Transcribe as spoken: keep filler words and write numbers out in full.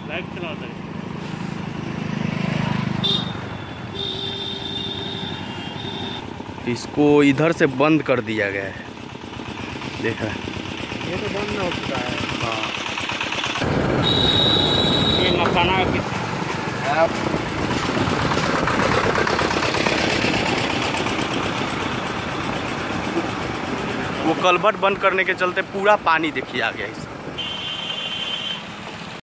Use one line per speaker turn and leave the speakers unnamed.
Light चला है।
इसको इधर से बंद कर दिया गया है, देखा
ये तो बंद ना हो चुका है।
हाँ
ये मकाना
वो कलबट बंद करने के चलते पूरा पानी देखिए आ गया इस